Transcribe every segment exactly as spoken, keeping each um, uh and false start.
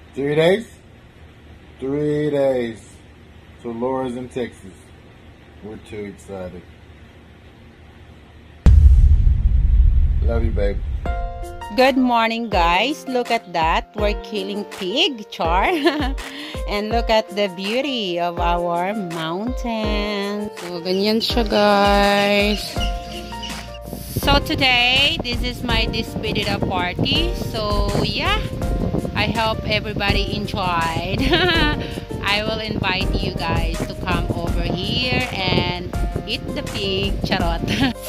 Three days? Three days. So Laura's in Texas. We're too excited. Love you, babe. Good morning, guys. Look at that. We're killing pig, Char. And look at the beauty of our mountain. So, ganyan siya, guys. So, today, this is my despedida party. So, yeah. I hope everybody enjoyed. I will invite you guys to come over here and eat the pig. Charot.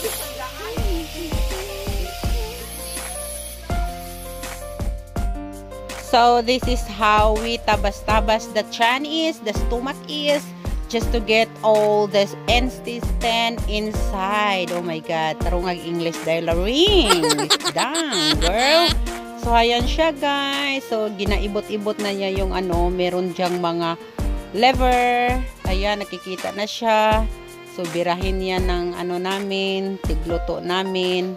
So this is how we tabas-tabas the chan is, the stomach is, just to get all the intestine inside. Oh my God, tarungag English dialogue. Dang, girl. So ayan siya, guys. So ginaibot-ibot na niya yung ano, meron diyang mga liver. Ayan, nakikita na siya. So birahin niya ng ano namin, tigluto namin.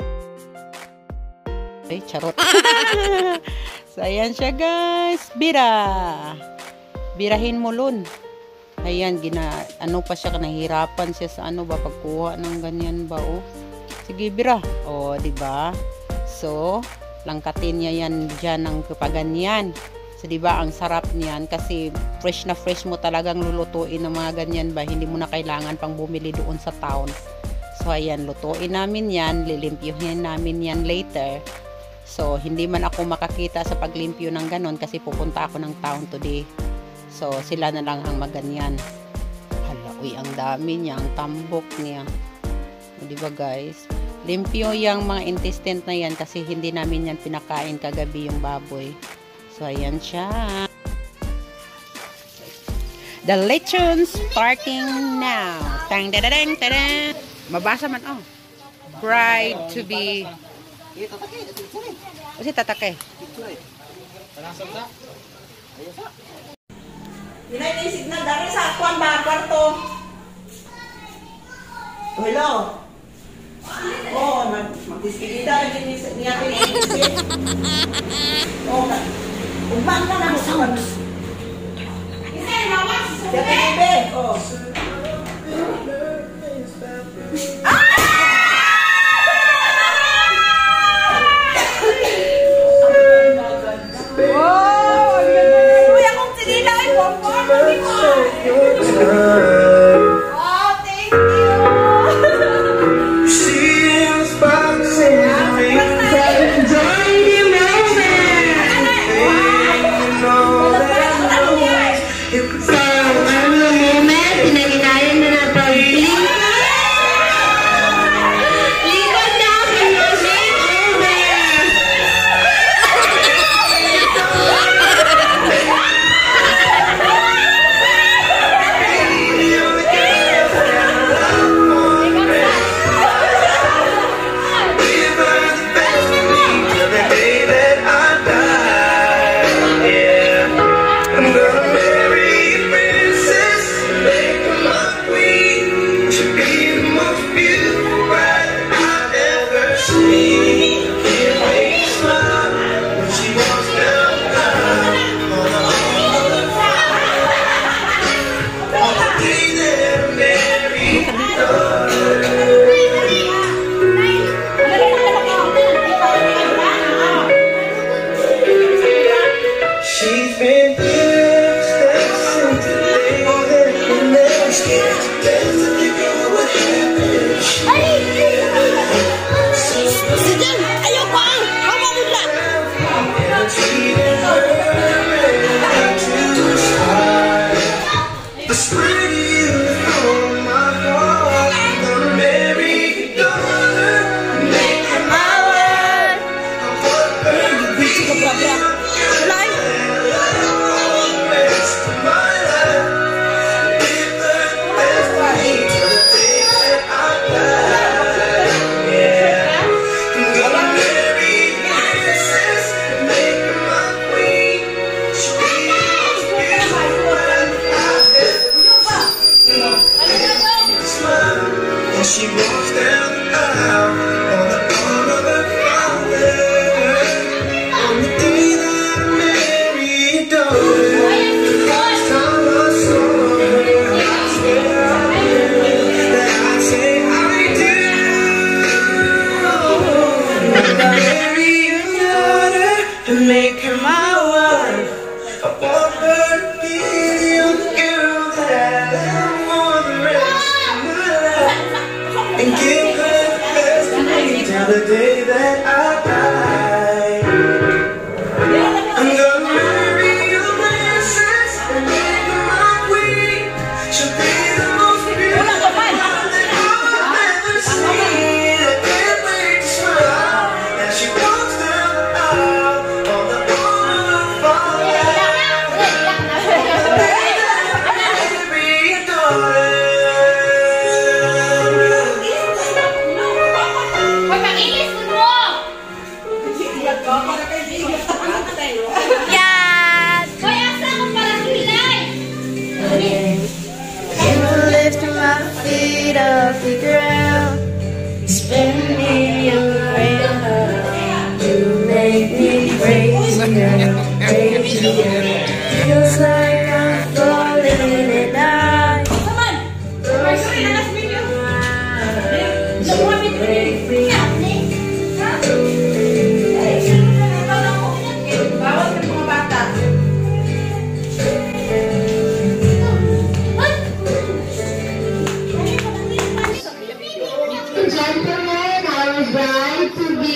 Ay, charot. So, ayan siya, guys. Bira. Birahin mo, Lun. Ayan, gina, ano pa siya, nahihirapan siya sa ano ba, pagkuha ng ganyan ba, oh. Sige, bira. Oh, diba? So, langkatin niya yan dyan ng kapaganyan. So, diba, ang sarap niyan kasi fresh na fresh mo talagang lulutuin ng mga ganyan ba, hindi mo na kailangan pang bumili doon sa town. So, ayan, lutuin namin yan, lilimpyuhin namin yan later. So, hindi man ako makakita sa paglimpyo ng ganon kasi pupunta ako ng town today. So, sila na lang ang maganyan. Hala, uy, ang dami niya, ang tambok niya. O, diba, guys? Limpyo yung mga intestine na yan kasi hindi namin yan pinakain kagabi yung baboy. So, ayan siya. The lechon starting now. Tang da da dang da da. Mabasa man, oh. Bride to be... Kasi tatake. Hinay na yung signal dari sa akuan ba kwarto. Hello. Oh, mag-dispedida rin niya pinag-isip. Oh, umang ka na sa sounds. Isay, mawas. Siya pinibig. Oh. Ah! naughty girl. You spin me around. You make me crazier, crazier. Feels like I'm falling and I. Come on. Sorry, last video. You want me to break me? Bawal ka mga bata. Gentlemen, I would like to be.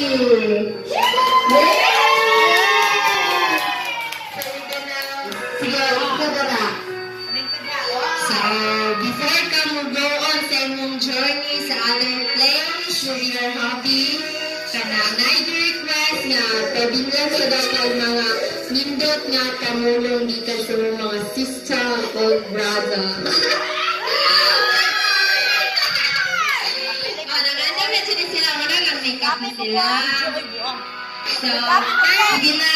Sige, wait ka ba na? So, before ka mo go on sa inyong journey sa other place, with your hobby, kana night request nga, pabilang sa dapat mga nindot nga kamulong gikan sa mga sister o brother. Makeup na sila. So, sige na.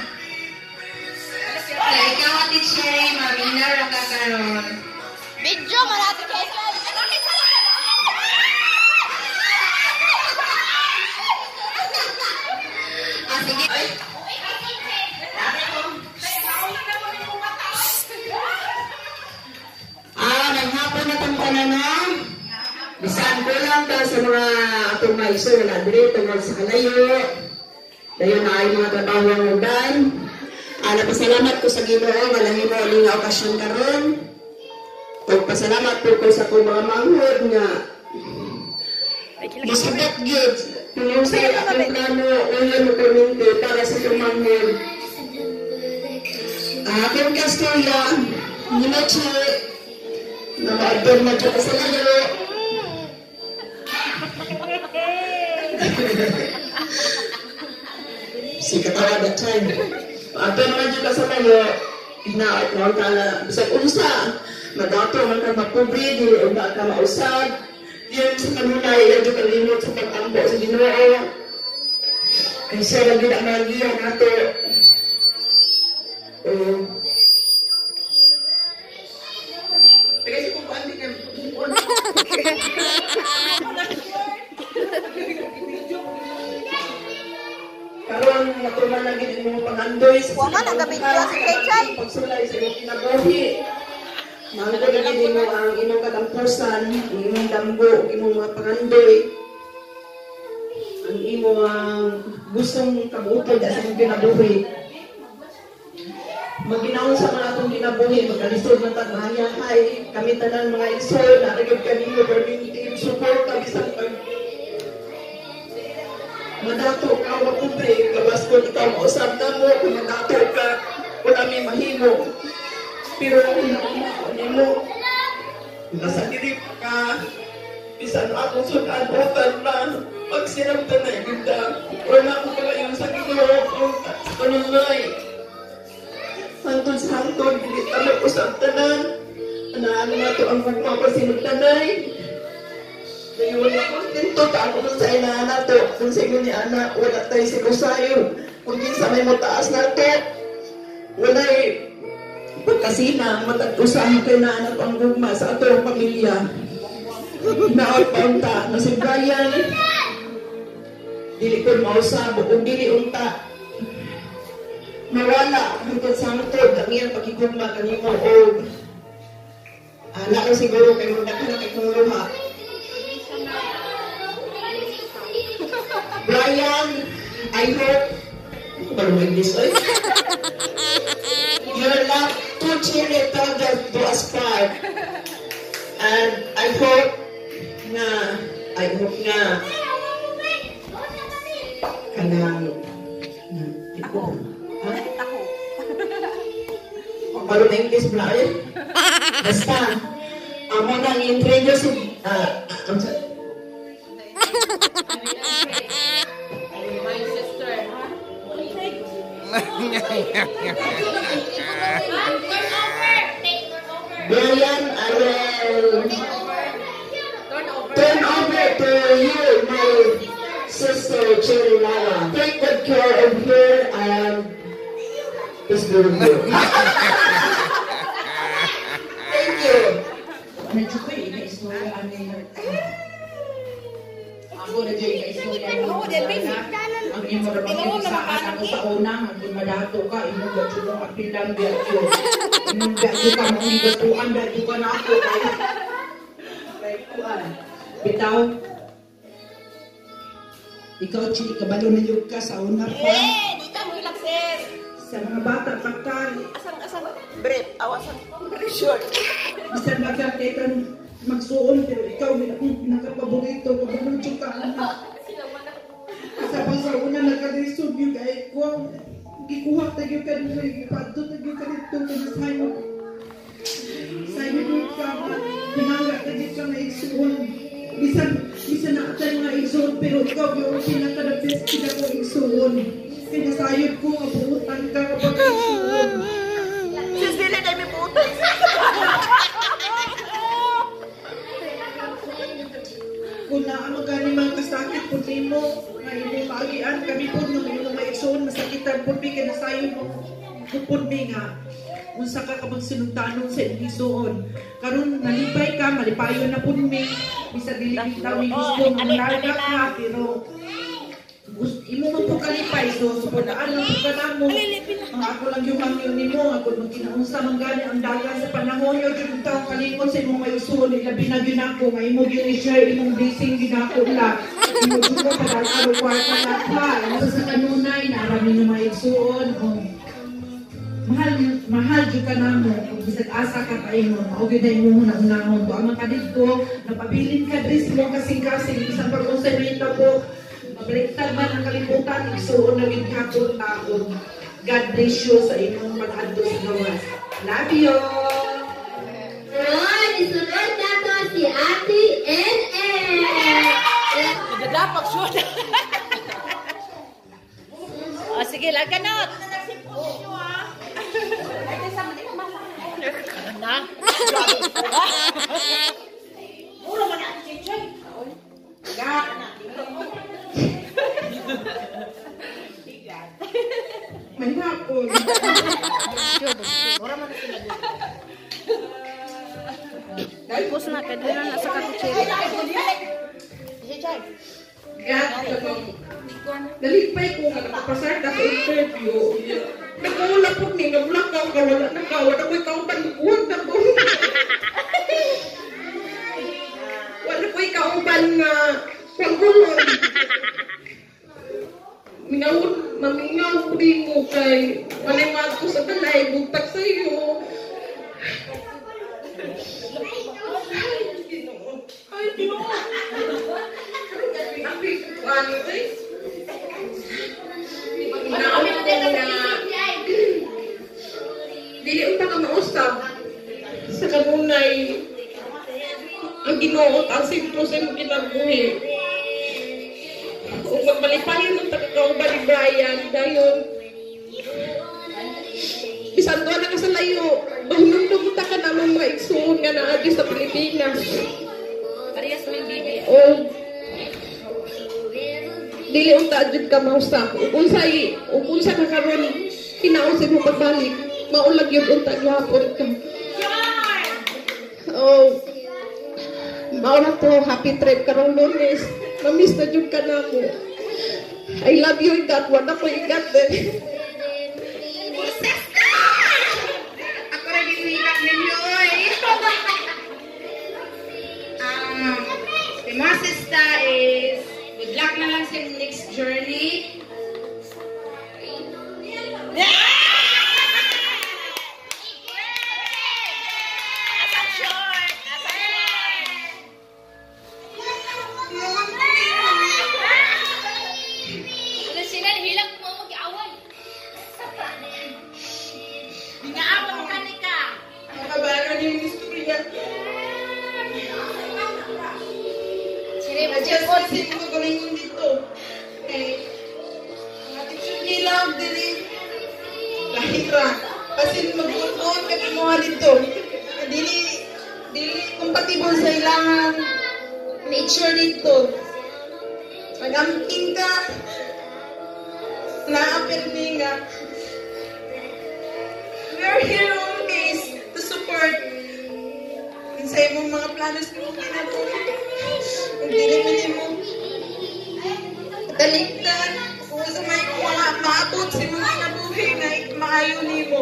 So, ikaw at Cherry, mamina ra ka karon. Video malati kayo. Ah, sige. Ah, naghapon na itong tanan. Bisan ko lang ta sa mga atong maiso na dito tungkol sa kalayo. Dayon na ay mga trabaho ang ugan. Ah, napasalamat ko sa Ginoo nga lahimo ani nga okasyon karon. Ug pasalamat po ko sa akong mga manghod nga masabot gyud kung sa akong plano ulan mo kommente para sa akong manghod. Ah, akong kastorya ni Machi na maadon na dito sa layo. Si katawa that time. Ato naman dyan ka sa layo, hinaot mo ang kala, bisag unsa, madato man ka mapobre, di ba ka mausad, diyan sa kanunay, yan dyan kalimot sa pag-ambo sa Ginoo. Kaya siya lagi na magiyan nato. Oh. Kasi kung paano ka, karon natuman na gid imong pangandoy sa Wa man nagabidyo si Kechay. pagsulay sa imong kinabuhi. Mangko na gid imo ang imong katampusan, ang imong damgo, ang imong mga pangandoy. Ang imong uh, gustong kabuutod sa imong kinabuhi. Maginaon sa mga atong kinabuhi, magkalisod man tag mahayahay, kami tanan mga igsoon, narigod kanimo permitted support ang isang pag madato ka, wakubre, labas ko ikaw mausap na mo, kung madato ka, wala may mahimo. Pero kung nakumakon mo, nasa dirip ka, bisan akong sunan, butan na, magsinamtan na ganda, wala ko pala yung sa Ginoo, sa kanunay. Hantod sa hantod, bilit na mag-usap tanan, anaano na to ang magpapasinagtanay. Ngayon wala ko dito, ako nun sa inaan nato. Kung sa inyo ni Ana, wala tayo si Rosario. Kung sa may mataas nato, wala eh. Pagkasina, matag-usahan kayo na anak ang gugma sa ato ang pamilya. Naot pa unta, na si Brian. Dili ko mausabo, kung dili unta. Mawala, hanggang sa hangtod, ang iyang pagkigugma kanimo o anak ko siguro kayo magdaka na kay kong luha. Brian, I hope marunong this oy. Your love to cheer together to aspire. And I hope na I hope na kanang iko. Ha? Marunong English, Brian? Basta, amo nang introduce ah, I'm sorry. Brian, I will turn over to you, my sister Cherry Lala. Take good care of her and is doing good. Thank you. Medyo ko, ina-istorya ang bago na dyan ka istorya mo. Ang imo na bang saan ako sa una, hanggang madato ka, imo ba dyan ang kapilang biyak ko. Imo biyak ko ka, makigatuan, biyak ko ka na ako. Like, kuan. Bitaw, ikaw, Chi, kabalo na yun ka sa una pa. Eh, di ka mo ilang sir. Sa mga bata, pagkan. Asang, asang, brief, awasan, very short. Bisan magkakitan magsuon, pero ikaw, may akong pinakapaborito, paborito ka, anak. Sa basa una, nagka-resod yung kahit ko, gikuha tayo ka nyo, ipato tayo ka nito, kaya sa'yo. Sa'yo yung ka, pinangga tayo ka na igsuon. Bisan, bisan na tayo nga igsuon, pero ikaw yung pinaka-the-best kita ko igsuon. Kaya sa'yo ko, abuutan ka kapag igsuon. Sis, dili na may butas. Kung naamag gani mga kasakit po mo, na imong maagian, kami po nung imong maigsoon, masakitan po mi, kaya sayo mo kupon mi nga. Unsa ka kapag sinugtanon sa igsoon. Karon nalipay ka, malipayon na po mi, bisa dilipitaw mi gusto, manlarga ka, pero imo man po kalipay, so supadaan lang po ka na mo. Ang ako lang yung hangyo ni mo, ako nung kinaunsa man gani ang dagan sa panahon nyo, yung taong kalingon sa imong maigsoon, ilabi na yun ako, nga imo yun i-share, imong blessing yun ako lang. Imo yun ko, padal-aro kwarta na pa, imo sa kanunay, narami na maigsoon, mahal, mahal yun ka na mo, kung bisag asa ka pa imo, maugin na imo muna unahon ko, ang mga kadito, napabilin ka dres mo kasing-kasing, isang pag-conservita po, mabaliktad man ang kalimutan, igsuon na gintapon taon. God bless you sa inyong pag-adto sa gawas. Love you! Ngayon, isunod na to si Ate N N. Nagadapak siya. O, sige, laganot. Na? Mura mo na ang chichay. May hapon. Tapos na, kaya doon na sa katutsiri. Chichay. God, nalipay ko nga nakapasar ka sa interview. Nagkawala po ni, naglakaw ka, wala na ka, wala ko ikaw panikuhan na po. Wala ko ikaw ban nga pagulon. Mingaw, mamingaw ko rin mo kay malimad ko sa balay, bugtag sa iyo. Ay, Diyos! Ang pikuan ko eh. Inaawit ko na dili unta ka mausap sa kanunay ang ginuot ang sentro sa imong kinabuhi. Kung magmalipayon ng tagakauban ni Brian, dayon, bisan doon na ka sa layo, mahulong ka ka namang mga igsoon nga naagi sa Pilipinas. Parehas mo yung bibi. O, dili unta adjud ka mausa. Kung sa'y, kung sa kakaroon, kinausin mo pagbalik, maulag yun unta gihapon ka. O, mauna to, happy trip karong Lunes. Mamiss na dyan ka na mo. I love you, God. Wala ko igat din. Ako rin yung ikat ninyo eh. um, si mga sista is good luck na lang sa next journey. Nakabayaran yung istorya. Adjust kasi mo galingon dito. Eh, mga teacher nila, dili. Lahira. Kasi mag-uot ka na mga dito. Dili, dili compatible sa ilangan nature dito. Mag-amping ka. Na-apir nga. We are here always to support. Sa imong mga planos mo kinabuhi. Kung dili mo kaligtan. Kung sa may mga maabot sa mga nabuhay na maayo nimo.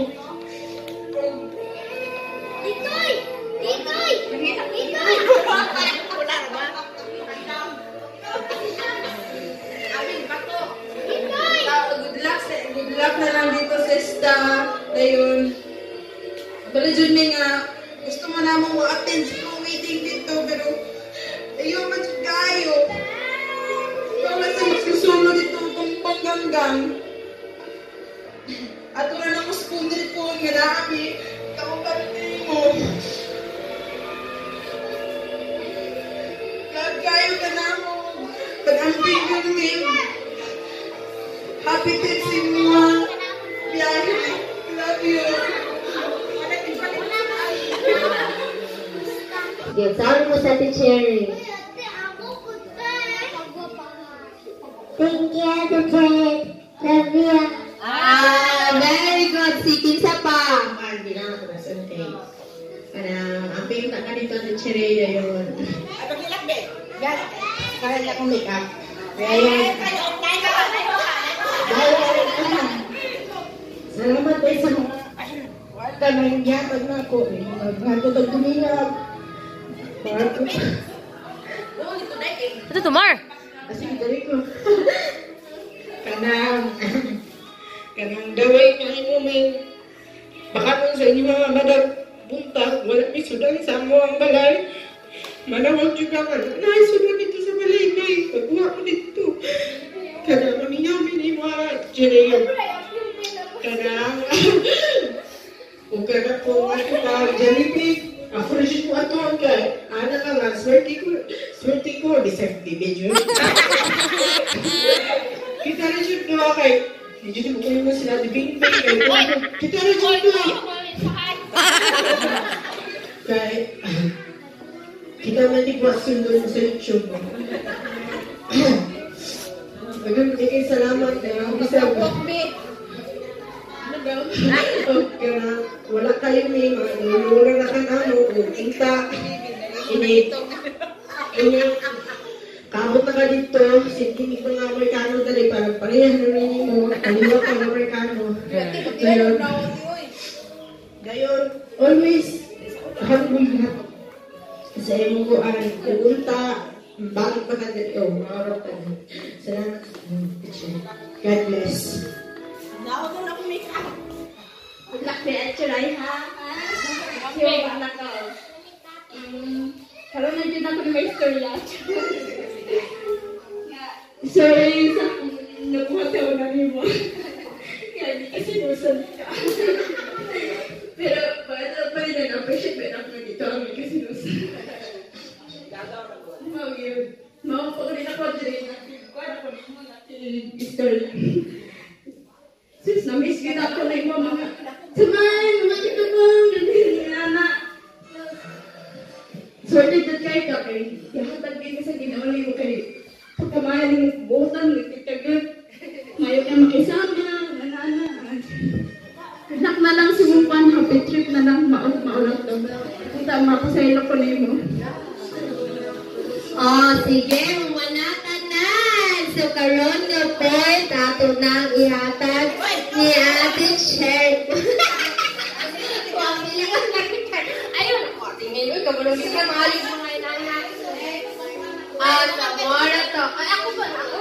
Titoy! Titoy! Titoy! Wala ba? Good luck, sa- good luck na lang dito sa sta. Dayon. Bala dyan may nga, gusto mo namang ma-attend sa mga meeting dito, pero ayaw man dyan kayo. Bawal sa magsusunod dito itong pangganggang. At wala na ko school dito, nga dami. Kamuparin mo. Love kayo ka na mo. Pag-amping yung name. Happy trip sa mga biyahe. Love you. Yan, sabi mo sa Ate Cherry. Thank you, Ate Cherry. Love you. Ah, very good. Si Kinsa pa. Ah, hindi na ako nasa taste. Parang, ang pinta ka dito sa Chereya yun. Ay, pagkilak, be. Yan, kaya niya akong make-up. Kaya yun. Salamat tayo sa mga wala na yung yatag na ako. Maghatod ang tuminag. Ito to, Mar. Kasi dali ko. Kanang, kanang gawin nga mo may baka nun sa inyo mga madag buntag, wala may sudan sa mo ang balay. Manawag juga ka, naisudan dito sa balay na pagkuha ko dito. Kanang maminyamin ni mga Jereyan. Kanang, kung kanang po ako ka, Jellypig, ako rin siya mo ato ang kay, ana ka nga, swerte ko, swerte ko, deserve di medyo. Kita rin siya doon kay, medyo di mo kayo mo sila, di bing-bing kayo. Kita rin siya doon. Kay, kita man di ko sundo mo sa YouTube mo. Magandang kayo salamat na isa mo. Wala kayo may mga nulura na ka na mo, kung kita, init, init, kabot na ka dito, sintinig ng Amerikano dali, parang parehan na rin mo, kaliwa ka ng Amerikano. Gayon, gayon, always, humble na. Sa imong kuan, kugunta, bakit pa ka dito, maarap ka dito. Salamat. God bless. Good luck na at Churay, ha? Siya ba anak ko? Karoon na dyan ako na may istorya. Sorry sa nabuhataw na rin mo. Kaya hindi kasi nusan ka. Pero paano pa rin nag-appreciate ba naman dito ang may kasi nusan. Mau yun. Mau po rin ako dyan. Kuha na ko naman natin istorya. Sis, na-miss kita ako na yung mga Saman, mga kitubong, ganyan anak. Sorted na kayo ka kayo. Yahatag kayo sa ginauli mo kayo. Pagkamahal yung butang, nagtitagot. Ngayon na makisama, nanana. Good luck na lang sumumpan, happy trip na lang, maulat daw. Punta, mapasaylo ko na mo. Oh, sige, manatan na. So, karon nga po, tato nang ihatag ni Ate Cher. Ayun, tingin ko, kabulong ka, mahalig mo nga inanay. Ah, samora to. Ay, ako ba? Ako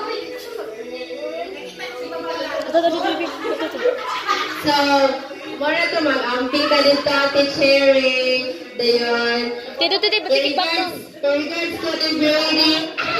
So, mora to, mag-amping ka dito, Ate Cherry. Dayon. Tito, tito, ba't Regards, regards to the Brady.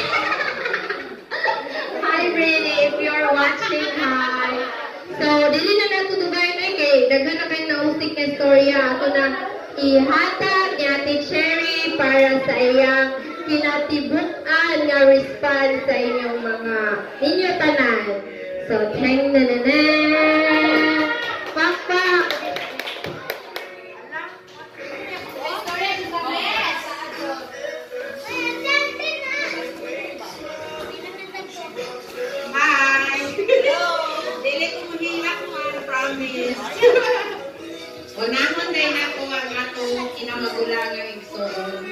Hi Brady, if you're watching, hi. So, dili na nato dugay na kay daghan na kayo nausik na istorya ato na ihatag ni Ate Cherry para sa iyang kinatibuk-an nga response sa inyong mga ninyo tanan. So, thank na na na. Papa. Unahon na yun ako ang atong kinamagulangang igsoon.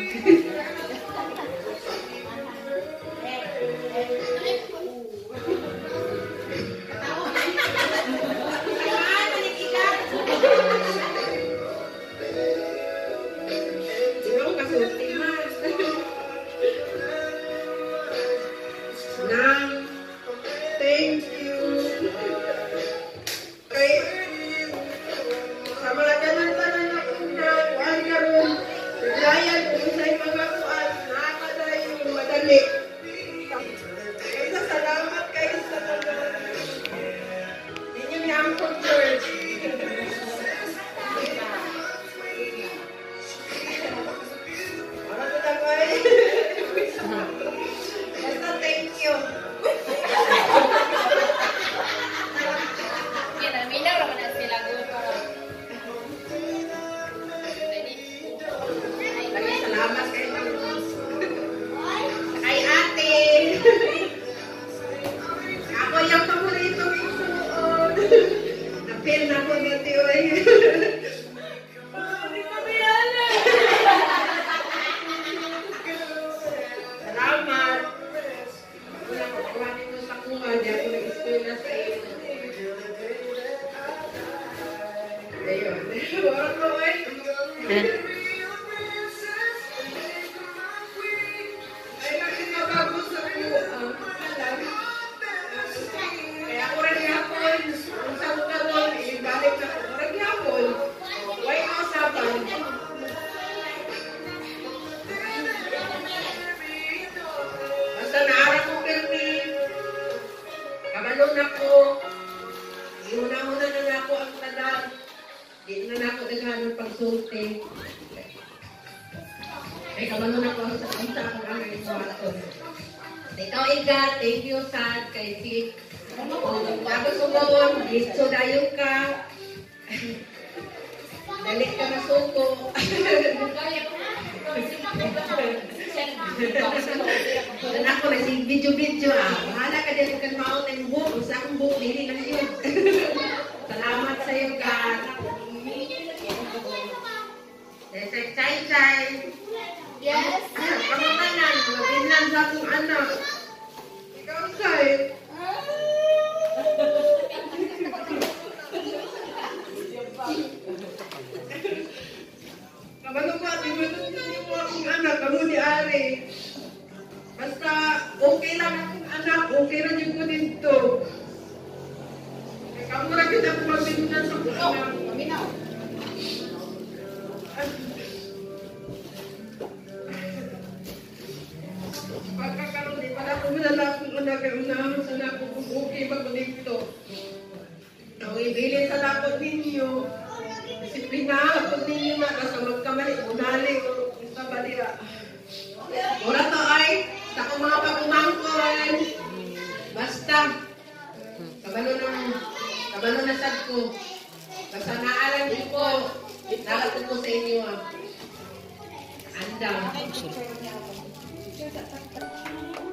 Wala ko eh. Ay, nakikabago sa kuha. Kaya ako rin yapon. Kung saan ko karoon, ibalik na ako rin yapon. Huwag ang usapan. Basta naara ko pirmi. Kabalon ako. Iuna-una na na ako ang tanan. Di na na ako naghanap ng pagsulti. Ay, kabalon ako sa isa akong ang iwaton. Ikaw, Iga, thank you, Sad, kay Sik. Tapos umawon, gusto dayon ka. Dali ka na suko. Dan ako na si video-video ah. Bahala ka din kung maon ng buhok. Sa akong buhok, dili lang yun. Salamat sa iyo, God. Yes, chay-chay. Yes. Pamamanan, mabinan sa akong anak. Ikaw, Chay. Kabalo ka, di ba ito mo akong anak, kamu ni Ari. Basta okay lang akong anak, okay lang yung ko dito. Kamu na kita kung mabinunan sa akong anak. Paminaw. Pagkakaroon, di pala ako malala akong anak, kaya unahan sa anak ko kung okay ba ko dito. Ang ibilin sa lakot ninyo, disiplinahan ko ninyo na kasi magkamali, unali o isa ba nila. Ora to ay, sa kong mga pagkumangkon, basta, kabalo ng, kabalo na sad ko, basta naalam ko, naalam ko sa inyo ah. Andang.